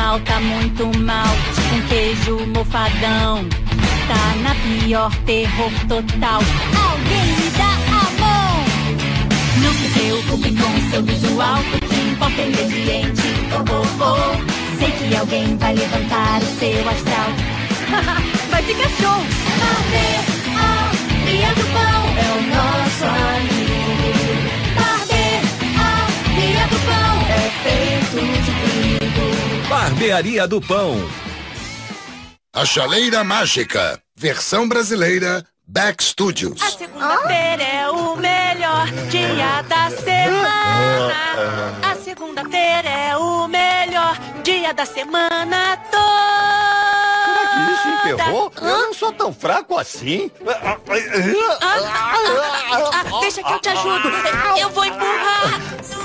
mal, tá muito mal, tipo um queijo mofadão. Tá na pior, terror total. Alguém me dá a mão! Não se preocupe com o seu visual, o que importa é o ingrediente. Oh, oh, oh. Sei que alguém vai levantar o seu astral. Vai ficar show! Barbearia do Pão é o nosso amigo. Barbearia do Pão é feito de trigo. Barbearia do Pão. A Chaleira Mágica, versão brasileira, Back Studios. A segunda-feira é o melhor dia da semana. A segunda-feira é o melhor dia da semana toda. Será que isso emperrou? Eu não sou tão fraco assim. Deixa que eu te ajudo. Eu vou empurrar.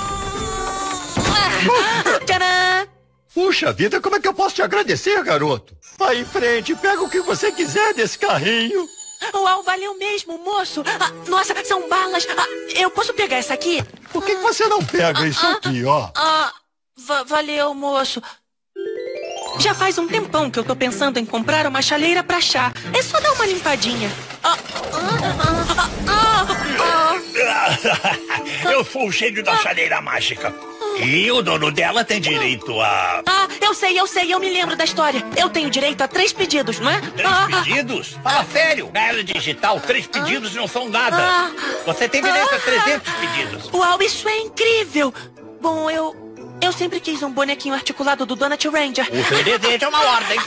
Tcharam! Puxa vida, como é que eu posso te agradecer, garoto? Vai em frente, pega o que você quiser desse carrinho. Uau, valeu mesmo, moço. Nossa, são balas. Eu posso pegar essa aqui? Por que você não pega isso aqui, ó? Valeu, moço. Já faz um tempão que eu tô pensando em comprar uma chaleira pra chá. É só dar uma limpadinha. Eu sou o gênio da chaleira mágica. E o dono dela tem direito a... Eu sei, eu me lembro da história. Eu tenho direito a 3 pedidos, não é? 3 pedidos? Fala sério. Na era digital, 3 pedidos não são nada. Você tem direito a 300 pedidos. Uau, isso é incrível. Bom, eu sempre quis um bonequinho articulado do Donut Ranger. O seu desejo é uma ordem.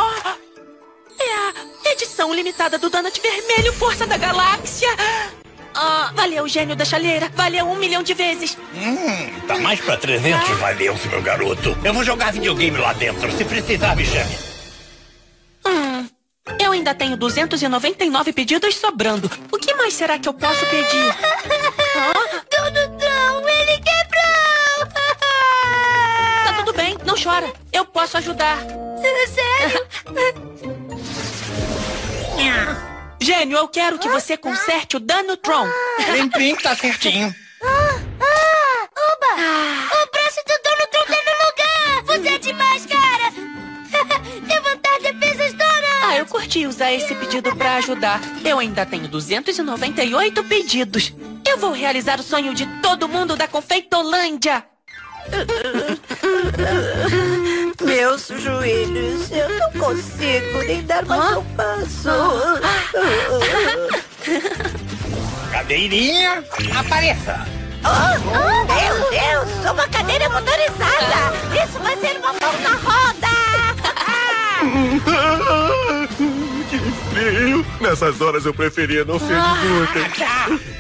É a edição limitada do Donut Vermelho Força da Galáxia. Valeu, gênio da chaleira. Valeu 1 milhão de vezes. Tá mais pra 300, valeu, meu garoto. Eu vou jogar videogame lá dentro. Se precisar, me chame. Eu ainda tenho 299 pedidos sobrando. O que mais será que eu posso pedir? Donutão, ele quebrou! Tá tudo bem, não chora. Eu posso ajudar. Sério? Gênio, eu quero que você conserte o Danutron. Plim, tá certinho. Oba! O braço do Donutron tá no lugar! Você é demais, cara! Levantar defesas, Dona! Eu curti usar esse pedido pra ajudar. Eu ainda tenho 298 pedidos. Eu vou realizar o sonho de todo mundo da Confeitolândia. Meus joelhos, eu não consigo nem dar mais um passo. Cadeirinha, apareça. Meu Deus, uma cadeira motorizada. Isso vai ser uma mão na roda. Que frio. Nessas horas eu preferia não ser glúten.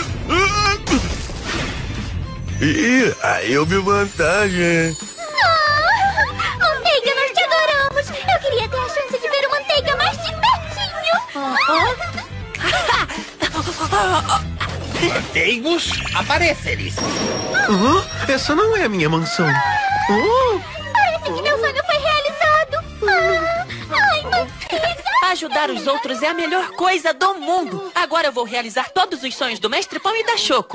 Ih, aí eu vi vantagem. Manteiga, nós te adoramos. Eu queria ter a chance de ver o Manteiga mais de pertinho. Manteigos, apareceres. Essa não é a minha mansão. Parece que meu sonho foi realizado. Ai, Manteiga. Ajudar os outros é a melhor coisa do mundo. Agora eu vou realizar todos os sonhos do Mestre Pão e da Choco.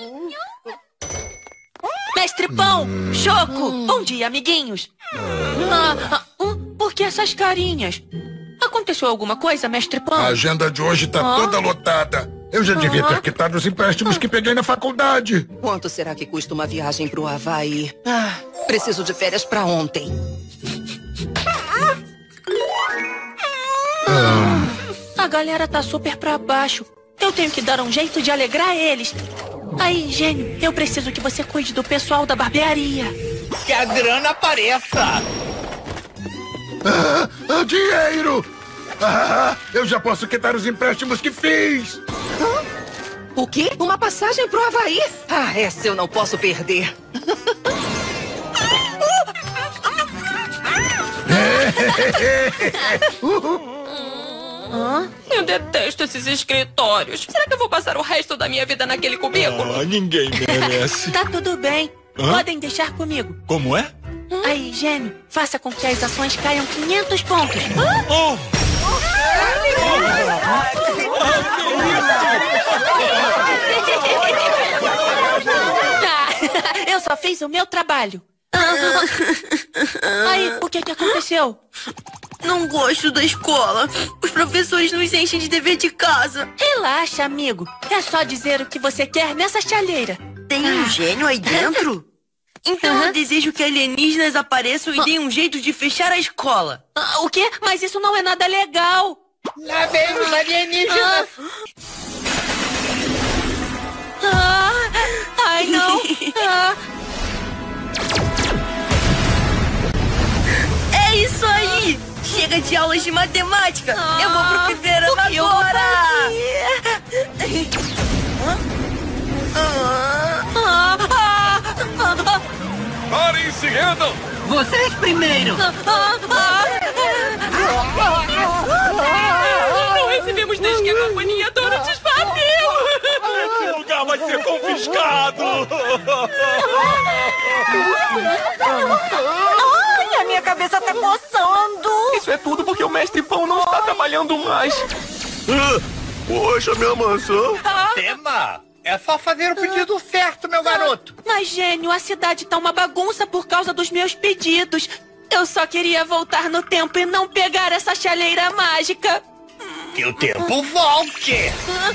Mestre Pão, Choco, bom dia, amiguinhos. Por que essas carinhas? Aconteceu alguma coisa, Mestre Pão? A agenda de hoje tá toda lotada. Eu já devia ter quitado os empréstimos que peguei na faculdade. Quanto será que custa uma viagem pro Havaí? Preciso de férias pra ontem. A galera tá super pra baixo. Eu tenho que dar um jeito de alegrar eles. Aí, gênio, eu preciso que você cuide do pessoal da barbearia. Que a grana apareça. Dinheiro! Eu já posso quitar os empréstimos que fiz. O quê? Uma passagem pro Havaí? Essa eu não posso perder. Eu detesto esses escritórios. Será que eu vou passar o resto da minha vida naquele cubículo? Ninguém merece. Tá tudo bem. Podem deixar comigo. Como é? Aí, gênio, faça com que as ações caiam 500 pontos. Eu só fiz o meu trabalho. Aí, o que aconteceu? Não gosto da escola. Os professores nos enchem de dever de casa. Relaxa, amigo. É só dizer o que você quer nessa chaleira. Tem um gênio aí dentro? Então eu desejo que alienígenas apareçam e deem um jeito de fechar a escola. O quê? Mas isso não é nada legal. Lá vem os alienígenas. Ai, não. É isso aí! Chega de aulas de matemática! Eu vou pro fliperama agora! Parem, se rendam! Vocês primeiro! Não recebemos desde que a companhia Donuts faliu! Esse lugar vai ser confiscado! Ai, a minha cabeça tá coçando! Isso é tudo porque o Mestre Pão não está trabalhando mais! Poxa, minha maçã! Tema! É só fazer o pedido certo, meu garoto. Mas, gênio, a cidade tá uma bagunça por causa dos meus pedidos. Eu só queria voltar no tempo e não pegar essa chaleira mágica. Que o tempo volte!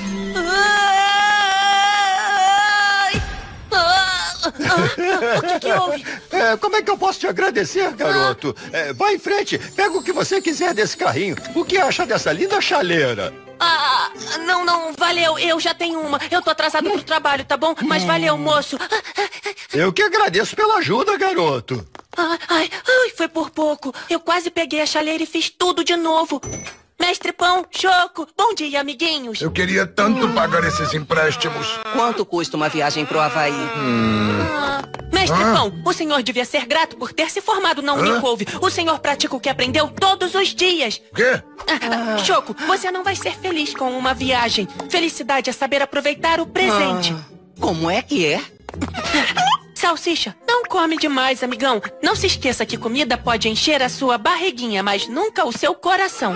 O que houve? Como é que eu posso te agradecer, garoto? Vai em frente, pega o que você quiser desse carrinho. O que acha dessa linda chaleira? Não, valeu, eu já tenho uma. Eu tô atrasado pro trabalho, tá bom? Mas valeu, moço. Eu que agradeço pela ajuda, garoto. Ai, foi por pouco. Eu quase peguei a chaleira e fiz tudo de novo. Mestre Pão, Choco, bom dia, amiguinhos. Eu queria tanto pagar esses empréstimos. Quanto custa uma viagem pro Havaí? Mestre Pão, o senhor devia ser grato por ter se formado na Unicouve. O senhor pratica o que aprendeu todos os dias. Quê? Choco, você não vai ser feliz com uma viagem. Felicidade é saber aproveitar o presente. Como é que é? Salsicha, não come demais, amigão. Não se esqueça que comida pode encher a sua barriguinha, mas nunca o seu coração.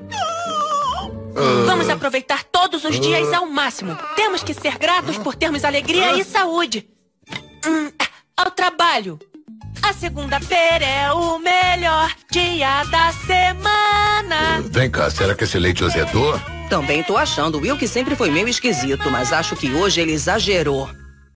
Vamos aproveitar todos os dias ao máximo. Temos que ser gratos por termos alegria e saúde. Ao trabalho. A segunda-feira é o melhor dia da semana. Vem cá, será que esse leite azedou? Também tô achando. O Will que sempre foi meio esquisito, mas acho que hoje ele exagerou.